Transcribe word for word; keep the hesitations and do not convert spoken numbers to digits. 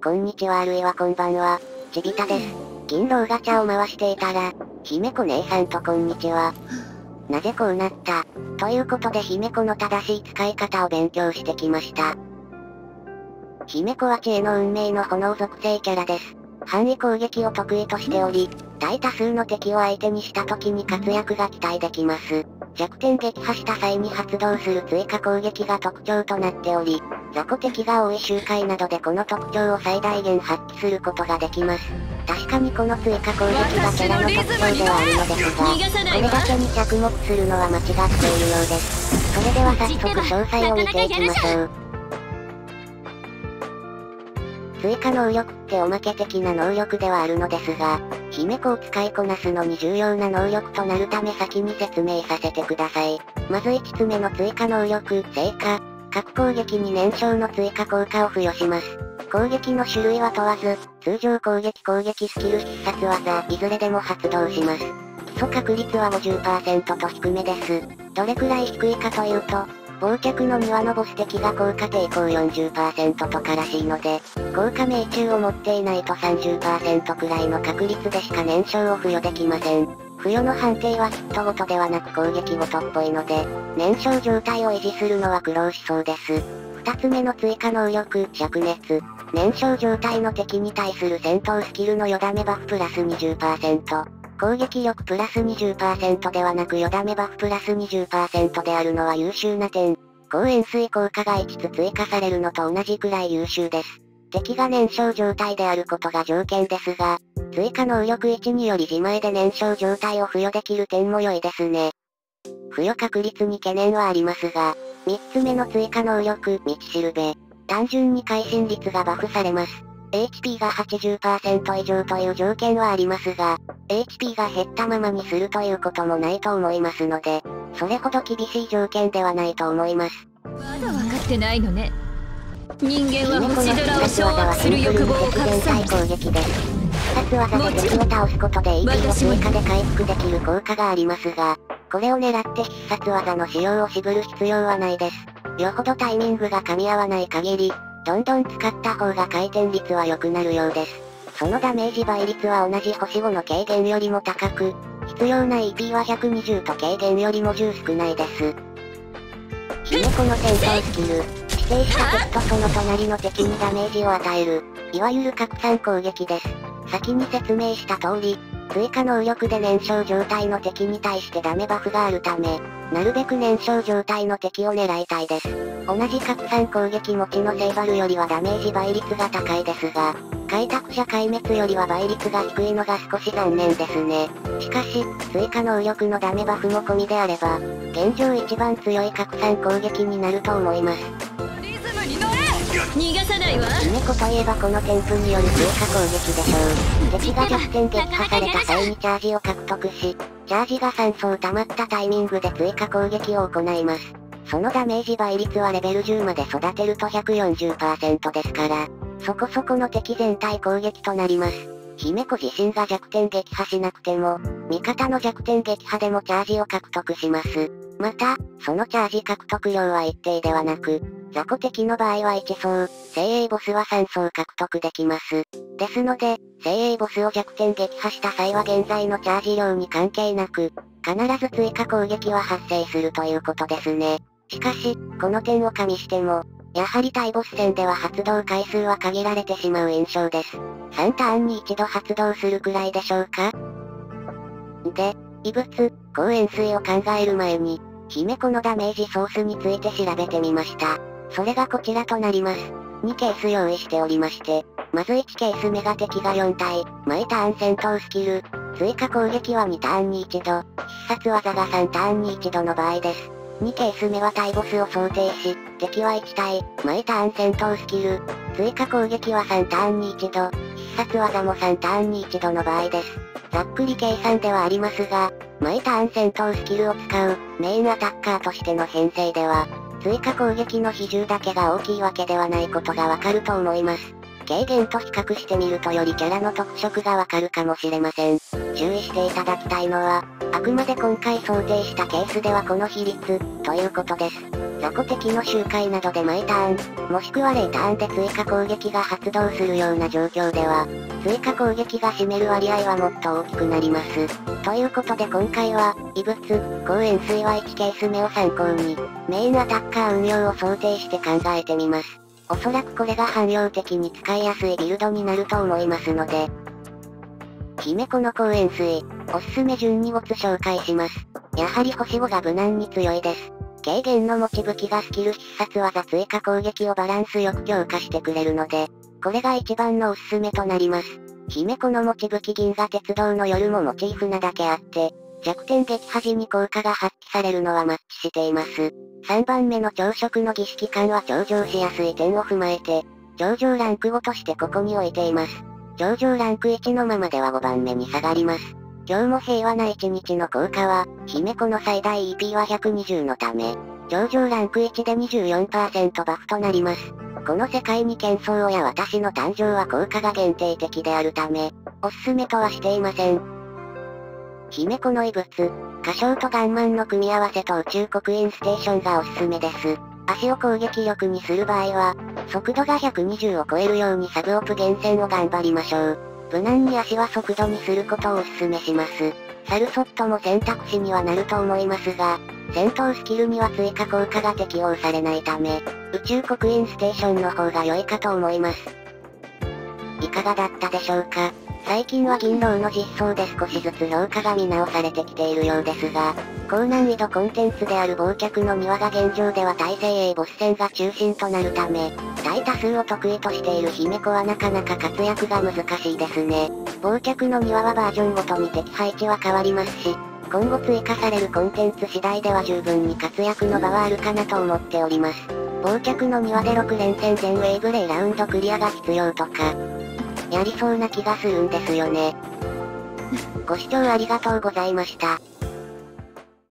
こんにちはあるいはこんばんは、ちびたです。銀狼ガチャを回していたら、姫子姉さんとこんにちは。なぜこうなった、ということで姫子の正しい使い方を勉強してきました。姫子は知恵の運命の炎属性キャラです。範囲攻撃を得意としており、大多数の敵を相手にした時に活躍が期待できます。弱点撃破した際に発動する追加攻撃が特徴となっており、雑魚敵が多い周回などでこの特徴を最大限発揮することができます。確かにこの追加攻撃がキャラの特徴ではあるのですが、これだけに着目するのは間違っているようです。それでは早速詳細を見ていきましょう。追加能力っておまけ的な能力ではあるのですが、姫子を使いこなすのに重要な能力となるため先に説明させてください。まずいつつめの追加能力、成果。各攻撃に燃焼の追加効果を付与します。攻撃の種類は問わず、通常攻撃攻撃スキル必殺技、いずれでも発動します。基礎確率は ごじゅっパーセント と低めです。どれくらい低いかというと、忘却の庭のボス敵が効果抵抗 よんじゅっパーセント とからしいので、効果命中を持っていないと さんじゅっパーセント くらいの確率でしか燃焼を付与できません。付与の判定はヒットごとではなく攻撃ごとっぽいので、燃焼状態を維持するのは苦労しそうです。二つ目の追加能力、灼熱。燃焼状態の敵に対する戦闘スキルのよだめバフプラス にじゅっパーセント。攻撃力プラス にじゅっパーセント ではなくよだめバフプラス にじゅっパーセント であるのは優秀な点。高塩水効果がいつつ追加されるのと同じくらい優秀です。敵が燃焼状態であることが条件ですが、追加能力いちにより自前で燃焼状態を付与できる点も良いですね。付与確率に懸念はありますが、三つ目の追加能力、道しるべ。単純に会心率がバフされます。エイチピー が はちじゅっパーセント 以上という条件はありますが、エイチピー が減ったままにするということもないと思いますので、それほど厳しい条件ではないと思います。 まだ分かってないのね。人間は星空を掌握する欲望を隠さない。 攻撃です。必殺技で敵を倒すことで イーピー を追加で回復できる効果がありますが、これを狙って必殺技の使用を渋る必要はないです。よほどタイミングが噛み合わない限り、どんどん使った方が回転率は良くなるようです。そのダメージ倍率は同じ星ごの軽減よりも高く、必要な イーピー はひゃくにじゅうと軽減よりもじゅう少ないです。姫子の戦闘スキル。指定した敵とその隣の敵にダメージを与える、いわゆる拡散攻撃です。先に説明した通り、追加能力で燃焼状態の敵に対してダメバフがあるため、なるべく燃焼状態の敵を狙いたいです。同じ拡散攻撃持ちのセイバルよりはダメージ倍率が高いですが、開拓者壊滅よりは倍率が低いのが少し残念ですね。しかし、追加能力のダメバフも込みであれば、現状一番強い拡散攻撃になると思います。 逃がさないわ。 姫子といえばこの添付による追加攻撃でしょう。敵が弱点撃破された際にチャージを獲得し、チャージがさん層溜まったタイミングで追加攻撃を行います。そのダメージ倍率はレベルじゅうまで育てると ひゃくよんじゅっパーセント ですから、そこそこの敵全体攻撃となります。姫子自身が弱点撃破しなくても、味方の弱点撃破でもチャージを獲得します。また、そのチャージ獲得量は一定ではなく、雑魚敵の場合はいち層、精鋭ボスはさん層獲得できます。ですので、精鋭ボスを弱点撃破した際は現在のチャージ量に関係なく、必ず追加攻撃は発生するということですね。しかし、この点を加味しても、やはり対ボス戦では発動回数は限られてしまう印象です。さんターンに一度発動するくらいでしょうか。で、異物、高塩水を考える前に、姫子のダメージソースについて調べてみました。それがこちらとなります。にケース用意しておりまして、まずいちケース目が敵がよん体、毎ターン戦闘スキル、追加攻撃はにターンに一度、必殺技がさんターンに一度の場合です。にケース目は対ボスを想定し、敵はいち体、毎ターン戦闘スキル、追加攻撃はさんターンに一度、必殺技もさんターンに一度の場合です。ざっくり計算ではありますが、毎ターン戦闘スキルを使う、メインアタッカーとしての編成では、追加攻撃の比重だけが大きいわけではないことがわかると思います。軽減と比較してみるとよりキャラの特色がわかるかもしれません。注意していただきたいのは、あくまで今回想定したケースではこの比率、ということです。 雑魚敵の周回などで毎ターン、もしくはゼロターンで追加攻撃が発動するような状況では、追加攻撃が占める割合はもっと大きくなります。ということで今回は、異物、高円錐はいちケース目を参考に、メインアタッカー運用を想定して考えてみます。おそらくこれが汎用的に使いやすいビルドになると思いますので。姫子の高円錐、おすすめ順にごつ紹介します。やはり星ごが無難に強いです。軽減の持ち武器がスキル必殺技追加攻撃をバランスよく強化してくれるので、これが一番のおすすめとなります。姫子の持ち武器銀河鉄道の夜もモチーフなだけあって、弱点撃破時に効果が発揮されるのはマッチしています。さんばんめの朝食の儀式感は頂上しやすい点を踏まえて、頂上ランクごとしてここに置いています。頂上ランクいちのままではごばんめに下がります。今日も平和ないちにちの効果は、姫子の最大 イーピー はひゃくにじゅうのため、頂上ランクいちで にじゅうよんパーセント バフとなります。この世界に剣僧や私の誕生は効果が限定的であるため、おすすめとはしていません。姫子の異物、歌唱とガンマンの組み合わせと宇宙刻印ステーションがおすすめです。足を攻撃力にする場合は、速度がひゃくにじゅうを超えるようにサブオプ厳選を頑張りましょう。無難に足は速度にすることをお勧めします。サルソットも選択肢にはなると思いますが、戦闘スキルには追加効果が適用されないため、宇宙刻印ステーションの方が良いかと思います。いかがだったでしょうか。最近は銀狼の実装で少しずつ評価が見直されてきているようですが、高難易度コンテンツである忘却の庭が現状では対精鋭ボス戦が中心となるため、大多数を得意としている姫子はなかなか活躍が難しいですね。忘却の庭はバージョンごとに敵配置は変わりますし、今後追加されるコンテンツ次第では十分に活躍の場はあるかなと思っております。忘却の庭でろく連戦全ウェーブレイラウンドクリアが必要とか、やりそうな気がするんですよね。ご視聴ありがとうございました。